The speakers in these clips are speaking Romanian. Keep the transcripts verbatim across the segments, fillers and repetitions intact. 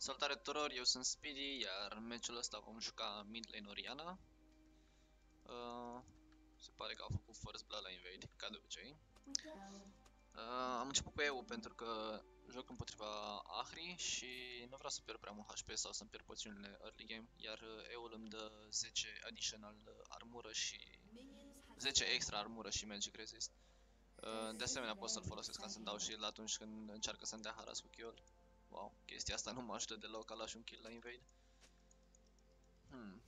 Salutare tuturor, eu sunt Speedy, iar meciul ăsta vom juca mid lane Orianna. Uh, se pare că au făcut first blood la invade, ca de obicei. Uh, am început cu E U pentru că joc împotriva Ahri și nu vreau să pierd prea mult H P sau să-mi pierd poțiunile early game, iar E U-ul îmi dă zece additional armură și zece extra armură și magic resist. Uh, de asemenea pot să-l folosesc ca să-mi dau shield atunci când încearcă să-mi dea harass cu kill. Wow, chestia asta nu mă ajută deloc, ca lași un kill la invade. Hmm.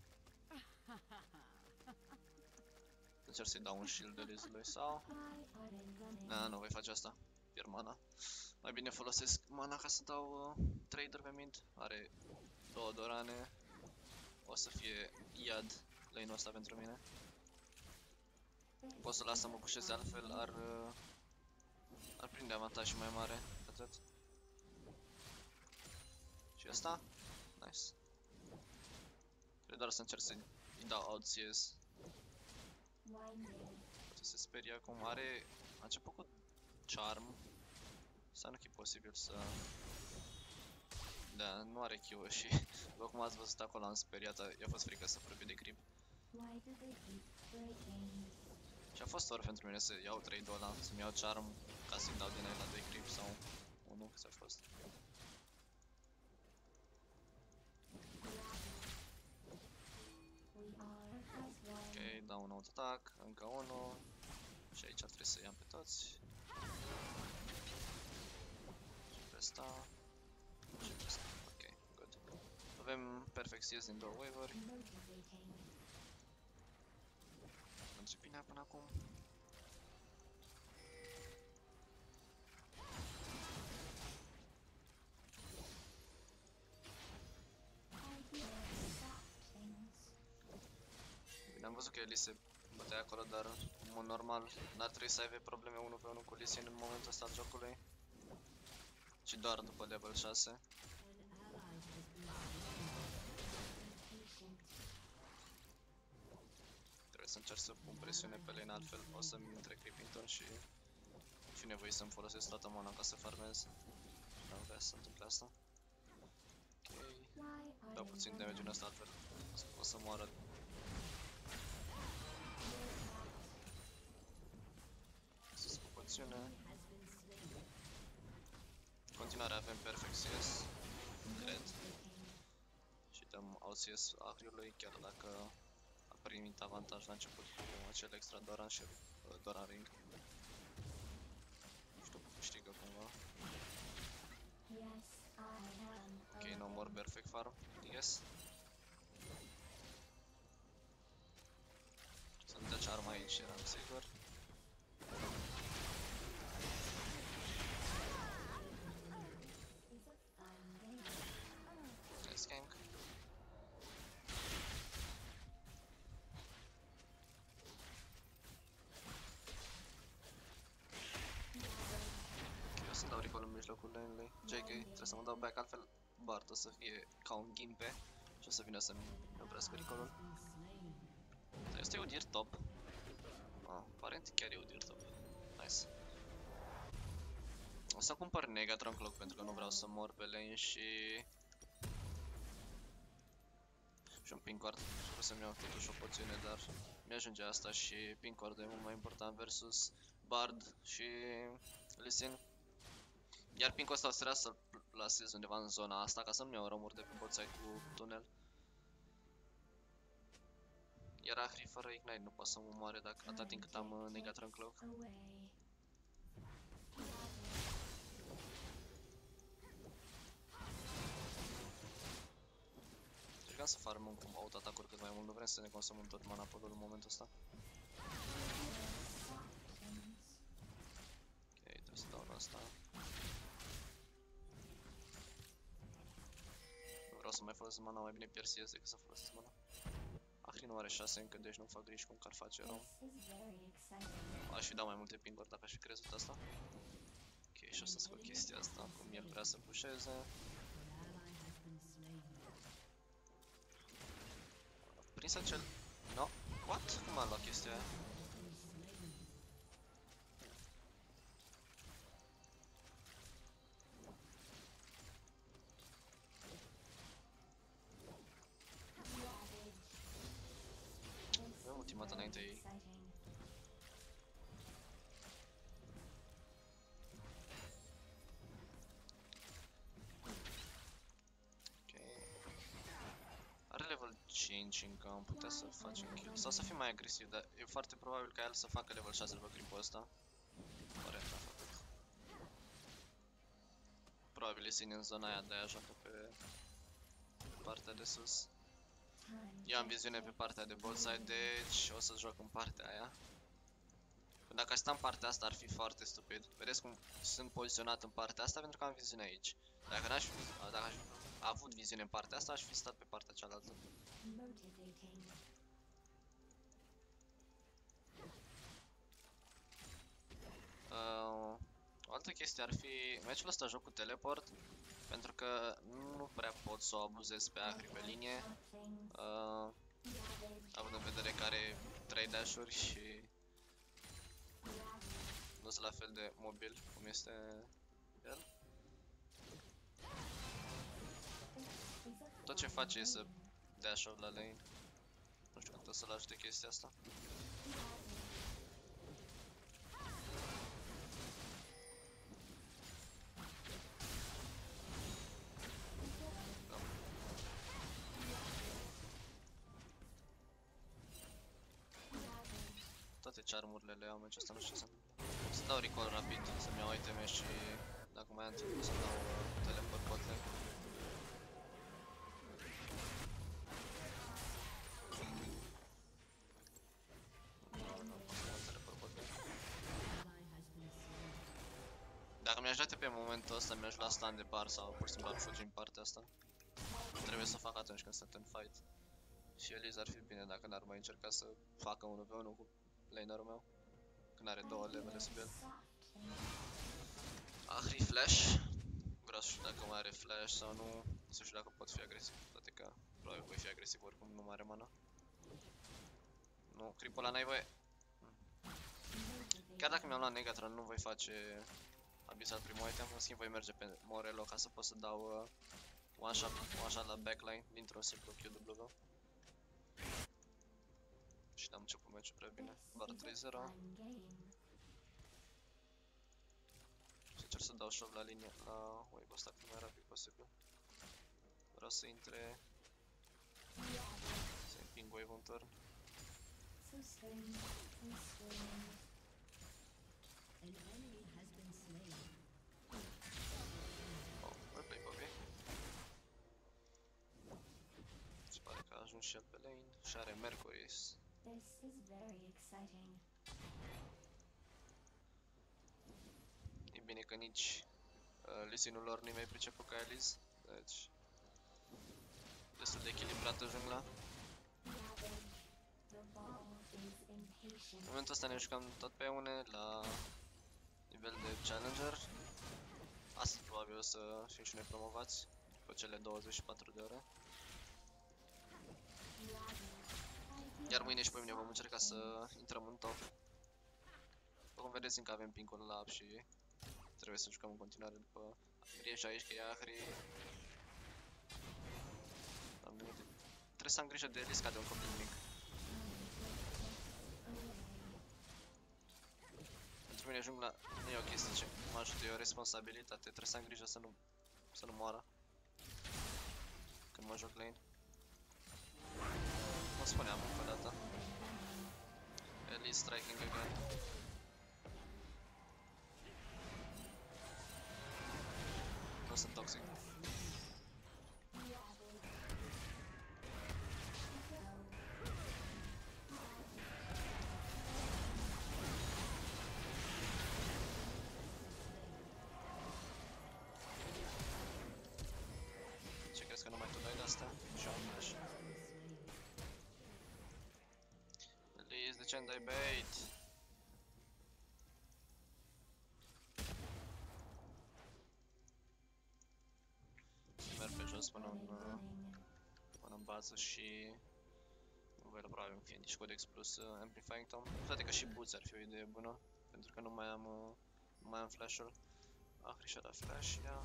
Încerc să-i dau un shield de lui sau... Na, nu voi face asta. Pierd mana. Mai bine folosesc mana ca să dau uh, trader pe mid. Are două dorane. O să fie iad lane-ul ăsta pentru mine. Pot să las să mă pușeze altfel, ar... Uh, ar prinde avantaj mai mare. Atât. Și asta? Nice. Trebuie doar să încerc să-i dau out C S. Poate se sperie acum. Are... A început cu charm. Sau nu că e posibil să... Da, nu are Q și după cum ați văzut acolo am speriat, i-a fost frică să apropie de creep. Și a fost ori pentru mine să iau trade-ul ăla, să-mi iau charm ca să-i dau din aia la doi creep sau unu, câți a fost. Ok, dau un auto-attack, încă unul. Și aici trebuie să i-am pe toți. Și pe ăsta. Și pe ăsta. Ok, good. Avem perfect C S din două wave-uri. Merge bine până acum. Bine, am văzut că Elise se bătea acolo, dar în mod normal n-ar trebui să aibă probleme unu pe unu cu Lee Sin în momentul ăsta al jocului. Și doar după level șase. Trebuie să încerc să pun presiune pe lane, altfel o să-mi intre Creepington și fi nevoie să-mi folosesc toată mana ca să farmez. Nu vrea să se întâmple asta. Ok. Dau puțin damage în ăsta, altfel o să moară. Să scop poțiune. În continuare avem perfect C S, cred. Și dăm out C S Ahriului, chiar dacă a primit avantaj la început cu acel extra Doran și uh, Doran Ring. Nu știu cum câștigă cumva. Ok, no more perfect farm, yes. Să-mi dea charm aici, eram sigur. Nice gank. Eu să dau recall în mijlocul lane-ului. J K, trebuie să mă dau back, altfel Bart o să fie ca un ghimpe și o să vină să-mi oprească recall-ul. Este Udyr top. Ah, aparent chiar e Udyr top. Nice. O să cumpăr Negatron Cloak pentru că nu vreau să mor pe lane și... Și un Pink Ward. Vreau să-mi iau totuși o poțiune, dar mi-ajunge asta și Pink Ward e mult mai important versus Bard și Lee Sin. Iar Pink-ul ăsta o să trebuia să-l plasez undeva în zona asta ca să-mi iau rămuri de pe botsai cu tunel. Iar Ahri fără Ignite nu poate să mă moare dacă atât timp cât am uh, Negatron Cloak. Încercam să farmăm cum auto-atacuri cât mai mult, nu vrem să ne consumăm tot mana pool-ul în momentul ăsta. Ok, trebuie să dau în asta. Nu vreau să mai folosesc mana, mai bine pierd C S decât să folosesc mana. Ahri nu are șase încă, deci nu fac griji cum că ar face rău. Aș fi dat mai multe ping-uri dacă aș fi crezut asta. Ok, și o să scot chestia asta, cum el vrea să pusheze. Prins acel... No? What? Cum am luat chestia aia? ultimată înainte ei. Are level cinci încă, am putea să facem kill. Sau să fim mai agresiv, dar e foarte probabil ca el să facă level șase după creep-ul ăsta. Corect, a făcut. Probabil e în zona aia, de-aia joacă pe partea de sus. Eu am viziune pe partea de bot side, deci o să joc în partea aia. Dacă aș sta în partea asta ar fi foarte stupid. Vedeți cum sunt poziționat în partea asta pentru că am viziune aici. Dacă n-aș fi, dacă aș avut viziune în partea asta, aș fi stat pe partea cealaltă. Uh, o altă chestie ar fi meciul ăsta joc cu teleport, pentru că nu prea pot să o abuzez pe Ahri pe linie, uh, având în vedere că are trei dash-uri și nu sunt la fel de mobil cum este el. Tot ce face e să dash-ul la lane. Nu știu cât o să-l ajute chestia asta. Toate charmurile le iau, meciul ăsta nu știu ce să întâmplă. Să dau recall rapid, să-mi iau iteme și dacă mai am timp să dau uh, teleport bot lane. Dacă mi-aș da T P în momentul ăsta, mi-aș lua stun de bar sau pur și simplu ar fugi în partea asta. Trebuie să fac atunci când sunt în fight. Și Elise ar fi bine dacă n-ar mai încerca să facă unu pe unu cu lanerul meu, când are două levele sub el. Ahri flash. Vreau să știu dacă mai are flash sau nu, să știu dacă pot fi agresiv, toate că probabil voi fi agresiv oricum, nu mai are mana. Nu, creep-ul ăla n-ai voie. Chiar dacă mi-am luat Negatron, nu voi face Abyssal primul item, în schimb voi merge pe Morello ca să pot să dau uh, one shot, one shot la backline dintr-un simplu Q W. Și n-am început meciul prea bine, doar trei zero. Și încerc să dau shove la linie, la wave-ul ăsta cât mai rapid posibil. Vreau să intre, să împing wave-ul în turn. Oh, well play, Bobby. Se pare că a ajuns și el pe lane și are Mercury's. E bine că nici uh, lisinul lor nu-i mai priceput ca Elise, deci destul de echilibrată jungla. În momentul ăsta ne jucăm tot pe une la nivel de Challenger. Astăzi probabil o să fim și noi promovați după cele douăzeci și patru de ore. Iar mâine și pe mine vom încerca să intrăm în top. După cum vedeți, încă avem ping-ul la up și trebuie să jucăm în continuare după Ahri și aici că e Ahri. Trebuie să am grijă de risca de un copil mic. Pentru mine jungla nu e o chestie ce mă ajută, e o responsabilitate, trebuie să am grijă să nu, să nu moară când mă joc lane. Cum spuneam încă o dată, Elise striking again. Nu sunt toxic. Ce crezi că nu mai tu dai de asta? Și am flash. Elise, de ce îmi dai bait? Merg pe jos până în, până în bază și nu voi probabil în Fiendish Codex plus uh, Amplifying Tom. Toate că și Boots ar fi o idee bună, pentru că nu mai am, uh, nu mai am flash-ul. Ahri și-a dat flash, ia.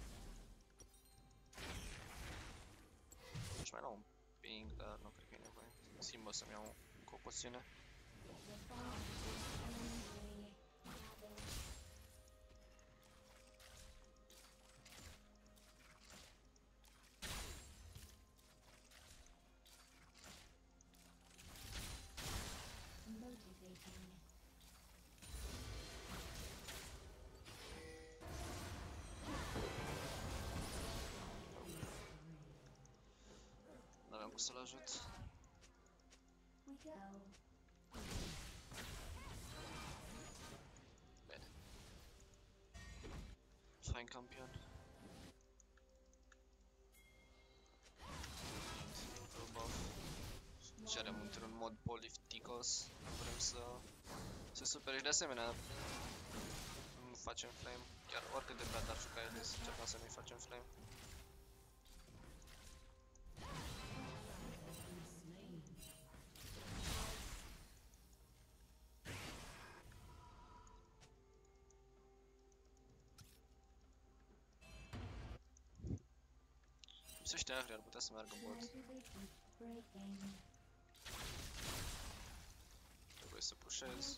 Aș mai lua un ping, dar nu cred că e nevoie. În schimb o să-mi iau încă o poțiune. N-aveam cum să-l ajut. Bine. Fain campion. Cerem într-un mod polifticos. Vrem să se supere și de asemenea nu facem flame. Chiar oricât de bad ar juca el, încercăm să nu-i facem flame. Se știa Ahri ar putea să meargă bot. Trebuie să pușez.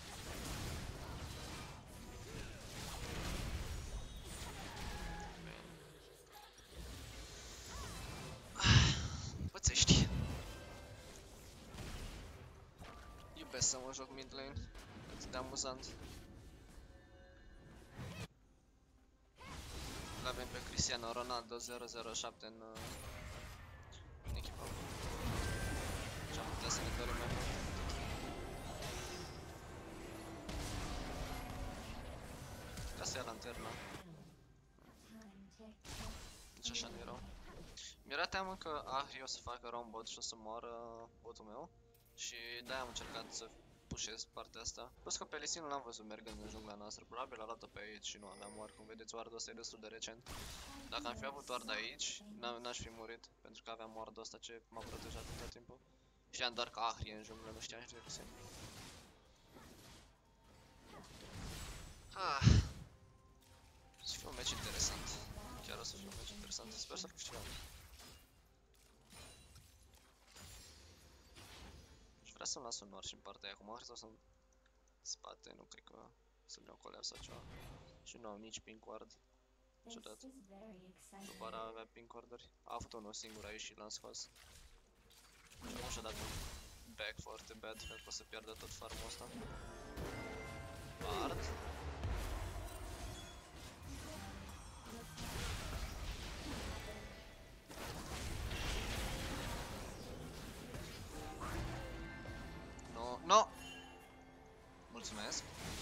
Pățești. Iubesc să mă joc mid lane. Atât de amuzant. L-avem pe Cristiano Ronaldo zero zero șapte în, în echipa. Și am putea să ne dorim mai mult. Ca să ia lanterna. Nici așa nu erau. Mi-era teamă că Ahri o să facă roam bot și o să moară botul meu. Și de-aia am încercat să pușez partea asta. Plus că pe Lee Sin nu l-am văzut mergând în jungla noastră. Probabil a luat-o pe aici și nu aveam ward. Cum vedeți, wardul ăsta e destul de recent. Dacă am fi avut ward aici, n-aș fi murit. Pentru că aveam wardul ăsta ce m-a protejat tot timpul. Știam doar că Ahri e în junglă, nu știam și de Lee Sin. Ah. O să fie un match interesant. Chiar o să fie un match interesant. Sper să-l câștigăm. Vreau să-mi las un nor și în partea aia, cum Ahri sau să-mi spate, nu cred că să-mi iau colea sau ceva. Și nu am nici pink ward. Niciodată. După aia avea pink warduri. A avut unul singur aici și l-am scos. Și acum și-a dat un back foarte bad, cred că o să pierdă tot farmul ăsta. Ward. No, no! Mulțumesc!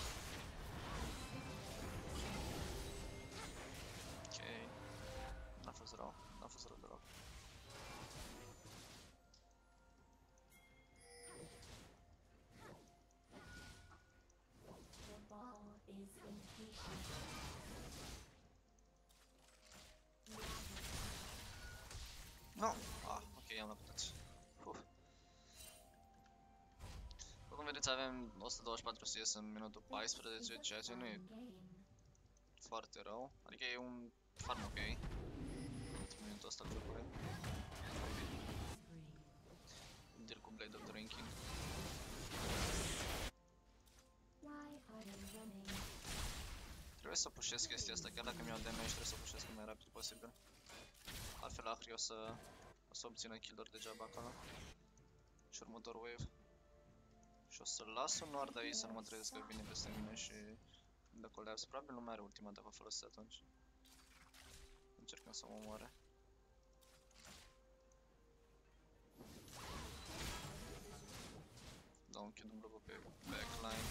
Ok. N-a fost rău, n-a fost rău deloc. No! Ah, ok, am răpătat. Uh. Cum vedeți, avem o sută douăzeci și patru C S în minutul paisprezece, ceea ce nu e foarte rău. Adică e un farm ok. În minutul ăsta al jocului. Deal cu Blade of Drinking. Trebuie să pușesc chestia asta, chiar dacă mi-au damage, trebuie să pușesc cât mai rapid posibil. Altfel Ahri o să, o să obțină kill-uri degeaba acolo. Și următor wave. Și o să las un ward aici să nu mă trezesc că vine peste mine și dă collapse. Probabil nu mai are ultima dacă o folosesc atunci. Încercăm să mă omoare. Dau un Q W pe backline.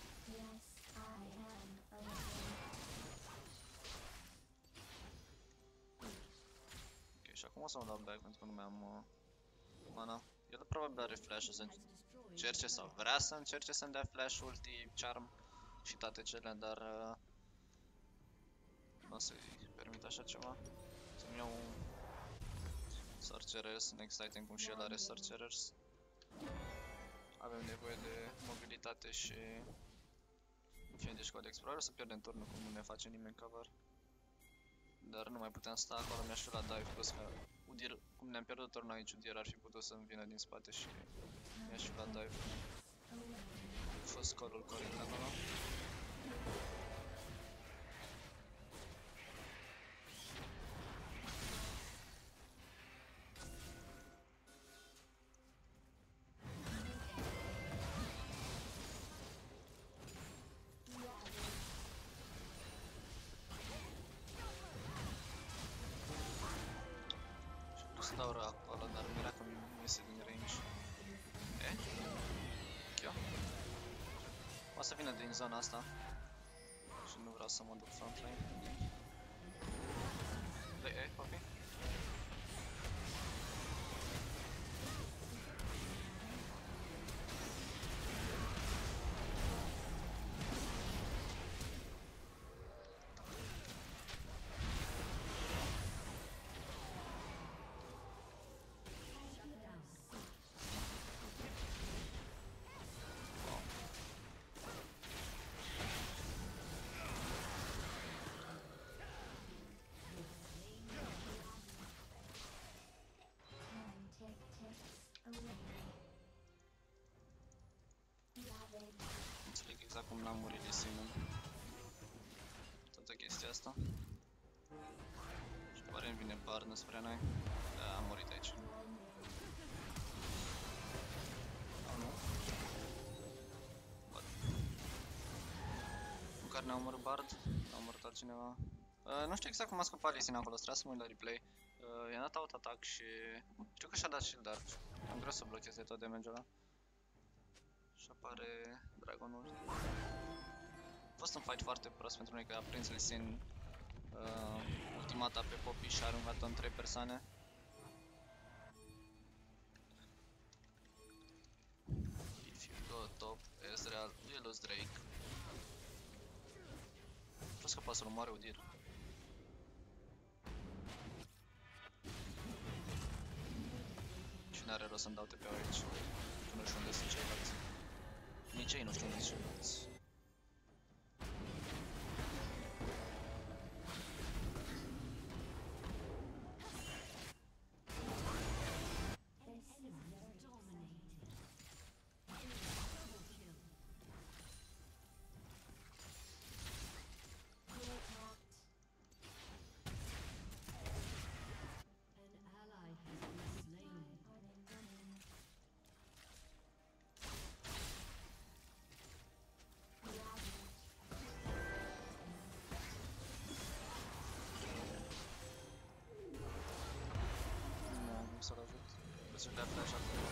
Ok, și acum o să mă dau back pentru că nu mai am uh, mana. El probabil are flash-ul să încerce sau vrea să încerce să-mi dea flash, ulti, charm și toate cele, dar uh, nu o să-i permit așa ceva. Să-mi iau un Sorcerers, next item cum și el are Sorcerers. Avem nevoie de mobilitate și Fiendish Codex. Probabil o să pierdem turnul cum nu ne face nimeni cover. Dar nu mai puteam sta acolo, mi-aș fi luat dive, plus că Udyr, cum ne-am pierdut turnul aici, Udyr ar fi putut să-mi vină din spate și mi-aș fi luat dive. A fost scorul corect acolo. Și dau rău acolo, dar mi era că mi iese din range. E? Chio? O să vină din zona asta. Și nu vreau să mă duc frontline. Dă-i E, papi. Înțeleg exact cum n-am murit de Simon. Toată chestia asta. Și pare îmi vine Barn spre noi. Da, am murit aici. Sau nu? Bă. Măcar ne-a omorât Bard, a omorât altcineva. Uh, nu știu exact cum a scăpat Lee Sin acolo, trebuie să mă uit la replay. Uh, i-a dat auto-attack și... știu că și-a dat shield, dar am greu să blocheze tot damage-ul ăla. Și apare dragonul. A fost un fight foarte prost pentru noi că a prins Lee Sin uh, ultimata pe Poppy și a aruncat-o în trei persoane. If you go top, Ezreal, you lose Drake. Vreau să poate să-l omoare Udyr. Și n-are rost să-mi dau T P-ul aici. Că nu știu unde sunt ceilalți. Nici ei nu știu unde sunt ceilalți. Să-l ajut. Să-și dea flash acolo.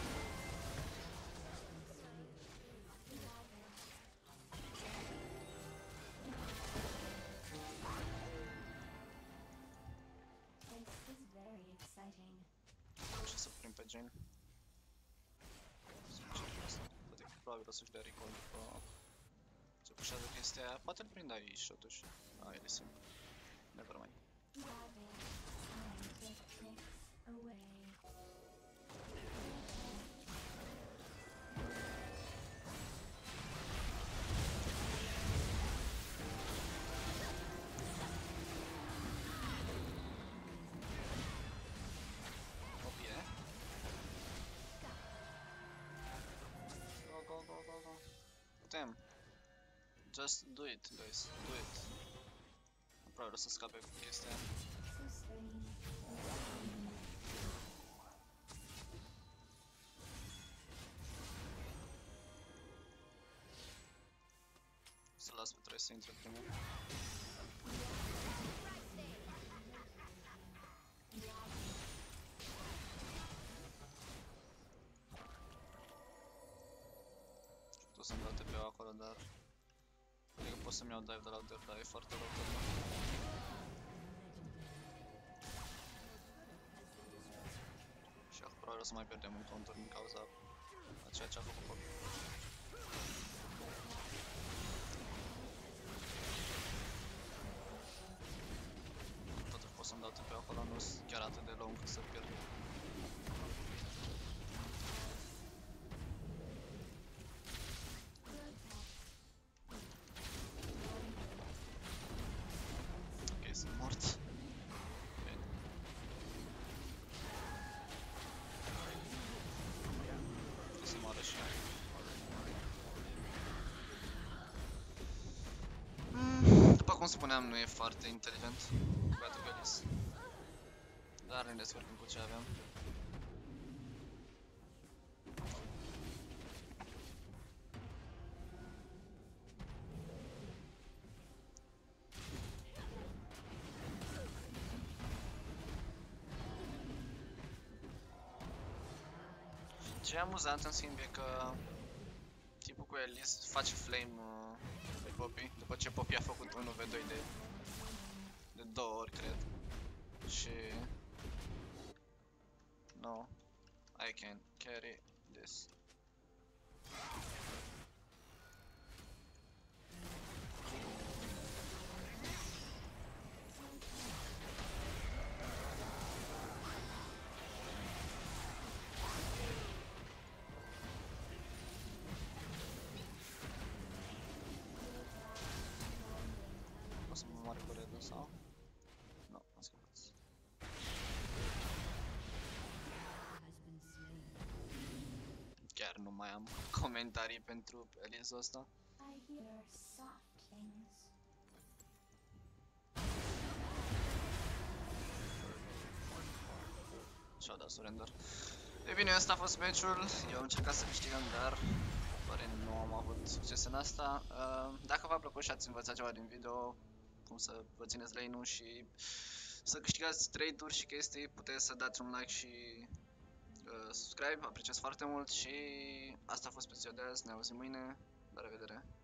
Și să prim pe Jhin. Să încerc asta. Poate că probabil o să-și dea recall după ce pușează chestia aia. Poate-l prind aici totuși. Ah, e de simplu. Nevermind. Putem. Just do it, guys. Do it. Probabil o să scape cu chestia aia. Să las pe trei să intre primul. O să-mi dau T P-ul acolo, dar cred că pot să-mi iau dive de la Udyr, dar e foarte rău tot. Și acum probabil o să mai pierdem un counter din cauza a ceea ce a făcut Poppy. Totuși pot să-mi dau T P-ul acolo, nu sunt chiar atât de lung să pierd. cum spuneam, nu e foarte inteligent băiatul Galius. Dar ne descurcăm cu ce avem. Ce e amuzant în schimb e că tipul cu Elise face flame uh, pe Poppy, după ce Poppy a făcut unu v doi de, de două ori, cred. Și... No, I can carry this. O să mă moare cu redul sau? Nu, am scăpat. Chiar nu mai am comentarii pentru Elise-ul ăsta. Și-au dat surrender. E bine, ăsta a fost meciul. Eu am încercat să câștigăm, dar pare nu am avut succes în asta. Uh, dacă v-a plăcut și ați învățat ceva din video, cum să vă țineți lane-ul și să câștigați trade-uri și chestii, puteți să dați un like și uh, subscribe, apreciez foarte mult și asta a fost pe ziua de azi, ne auzim mâine, la revedere!